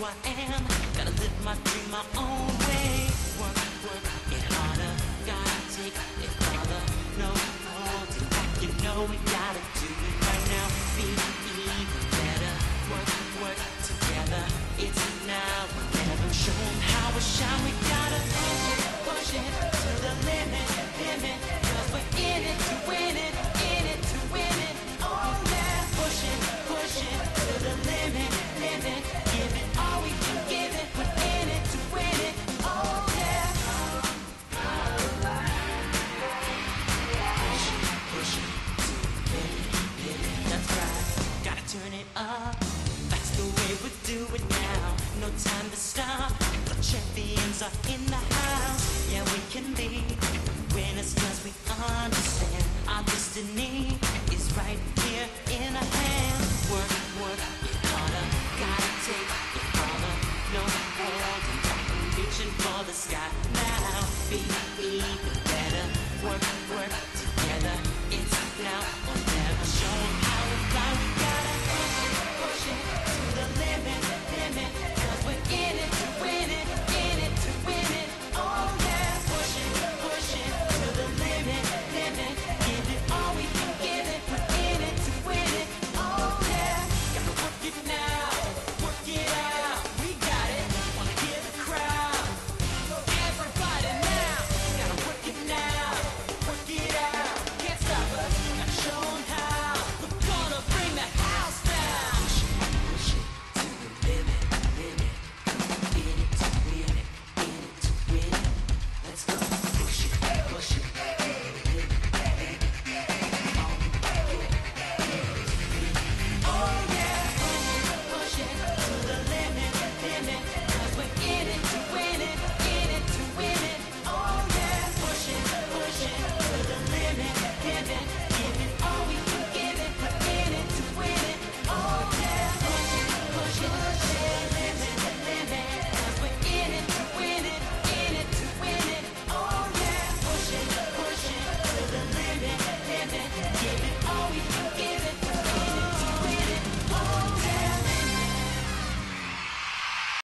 I am. Gotta live my dream my own way. Work, work, get harder. Gotta take it farther. No holding back. You know we gotta do it right now. Be even better. Work, work together. It's now or never. Show 'em how we shine. We gotta push it to the limit, limit. 'Cause we're in it to win it, in it to win it. Oh yeah, push it to the limit, limit. Give it all we can give it. We're in it to win it. Oh yeah. Push it to the limit, limit. That's right. Gotta turn it up. That's the way we do it now. No time to stop. The champions are in the house. Yeah, we can be winners 'cause we understand our destiny is right here in our hands. Work, work, get harder. Gotta take it farther. No holding back. Reaching for the sky now. Be even better. Work, work together. It's now or never. Show 'em how we fly. We gotta push it to the limit, limit. 'Cause we're in it to win it, in it to win it. Oh yeah, push it to the limit, limit. Give it all we can give it. We're in it to win it. Oh yeah, gotta work it now, work it out. We got it. Wanna hear the crowd. Everybody now, gotta work it now, work it out. Can't stop us, gotta show 'em how. We're gonna bring the house down. Push it to the limit, limit. In it to win it, in it to win it. Let's go. Push it to the limit, limit. Oh yeah, push it to the limit, limit. 'Cause we're in it